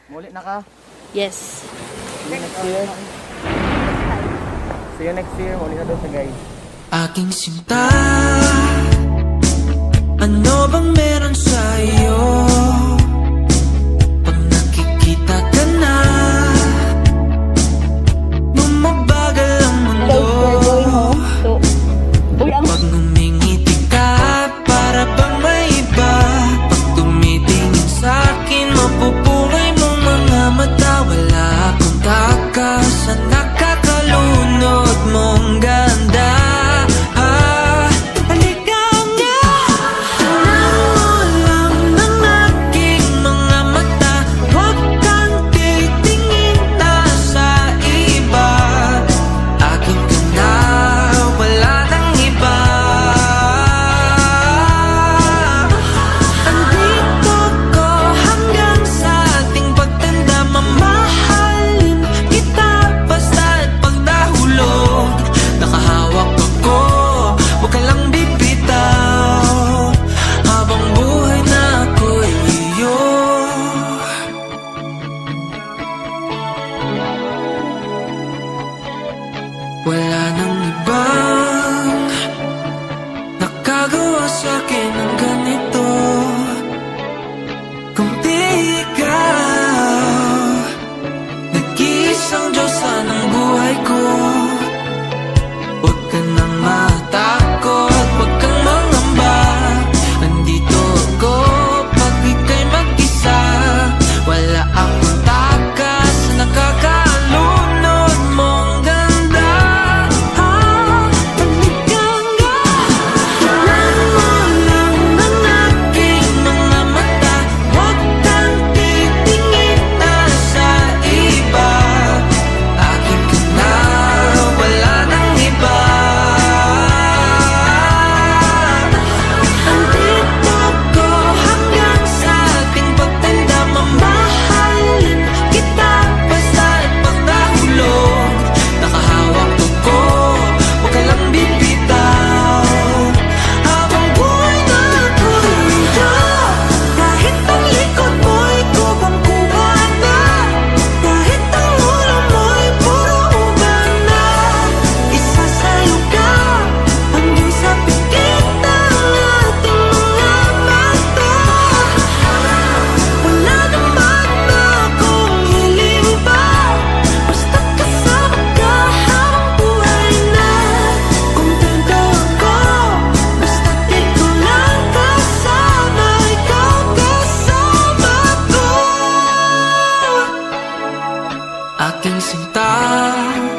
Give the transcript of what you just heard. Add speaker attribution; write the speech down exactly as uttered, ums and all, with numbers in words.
Speaker 1: Muli na ka.
Speaker 2: Yes.
Speaker 1: See you next year. See you next year. Muli na doon sa guys.
Speaker 3: Aking sinta, ano bang meron sa iyo? Pag nakikita ka na, bumabagal ang mundo. Pag ngumingiti ka, para bang may iba. Pag tumitingin sa'kin, mapupungay mong mga mata. Wala akong takas sa nakakalunod mong ganda. Wala nang ibang nakagawa sa'kin ng ganito. Kung di ikaw, nag-iisang Diyosa ng buhay ko. Huwag ka nang matakot, huwag kang mangamba. Andito ako pag ika'y mag-isa. Wala akong takas na nakakalunod mong ganda. Aking sinta,